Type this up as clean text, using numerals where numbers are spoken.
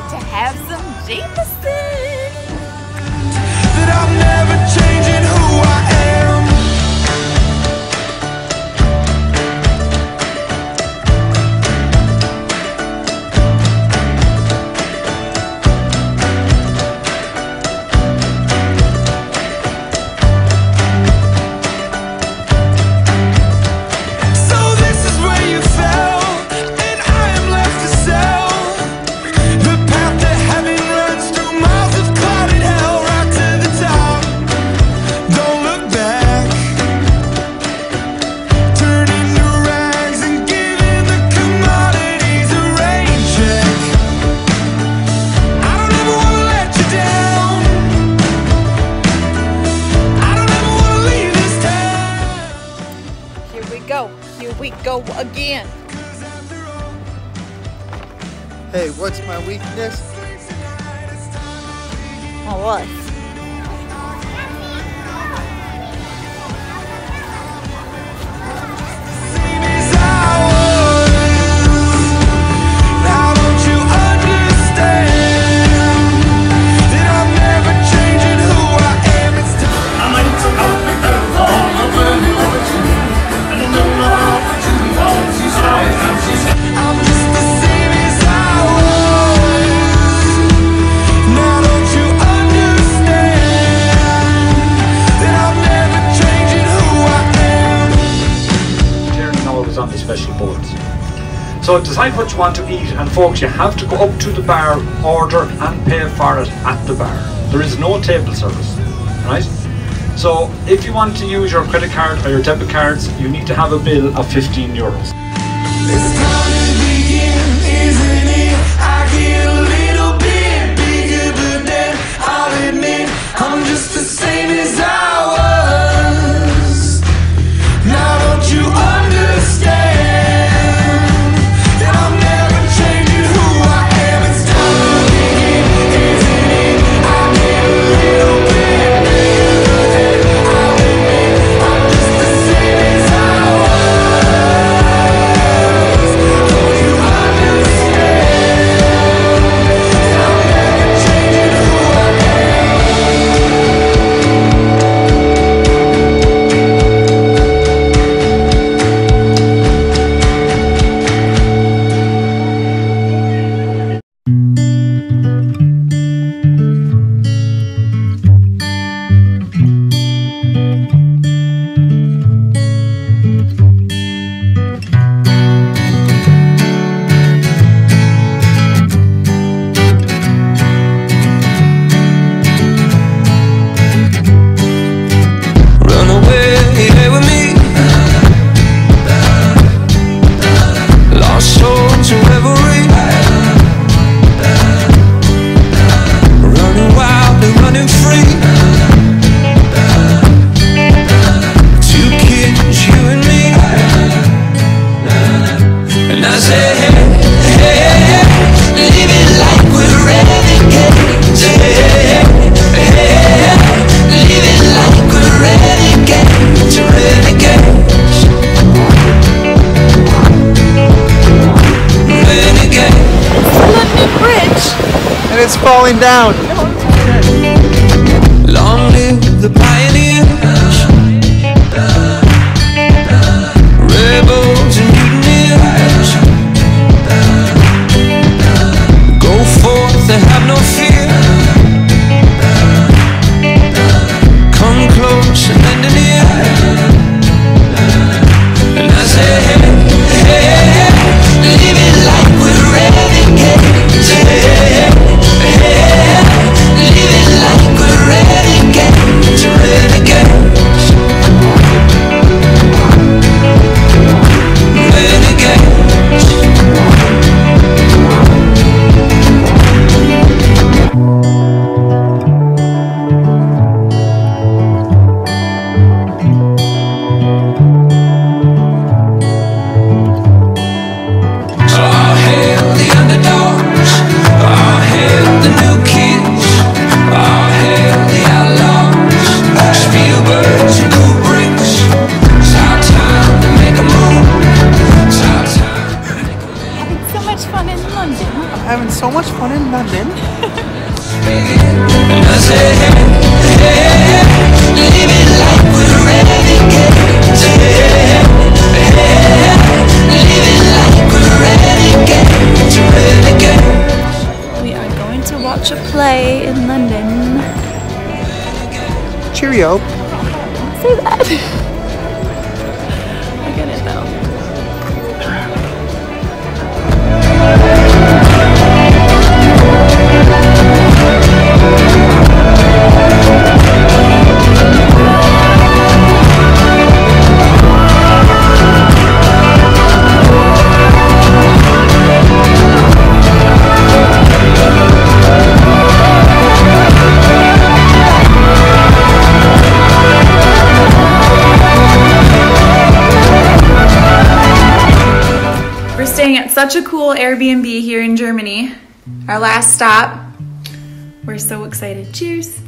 to have some Jameson. That I'm never changing who I am. So this is where you fell, and I am left to sell. The path to heaven runs through miles of clouded hell, right to the top. Don't look back. Turning to rags and giving the commodities a rain check. I don't ever wanna let you down. I don't ever wanna leave this town. Here we go again. Hey, what's my weakness? My what? Same as I was. Now don't you understand that I'm never changing who I am? It's time. I'm just the same as I was. Now don't you understand that I'm never changing who I am? Turning always on the special boards. So decide what you want to eat, and folks, you have to go up to the bar, order and pay for it at the bar. There is no table service, right? So if you want to use your credit card or your debit cards, you need to have a bill of €15. It's time to begin, isn't it? I get a little bit bigger, but then I'll admit I'm just the same as I was. Now don't you understand that I'm never changing who I am? It's time to begin, isn't it? I get a little bit bigger, but then I'll admit I'm just the same as I was. Don't you understand that I'm never changing who I Run away with me. Lost souls in revelry. Running wild and running free. Two kids, you and me. And I say, hey, hey, hey, live it like we're renegades. Hey, hey, hey, hey, live it like we're renegades, renegades, renegades. London Bridge. And it's falling down. Long live the pioneers, rebels and mutineers. Go forth and have no fear. Come close and lend an ear. And I say, hey, hey, hey, live it like we're renegades. Hey, hey, hey, so much fun in London. We are going to watch a play in London. Cheerio. Say that. I get it though. Staying at such a cool Airbnb here in Germany. Our last stop. We're so excited. Cheers.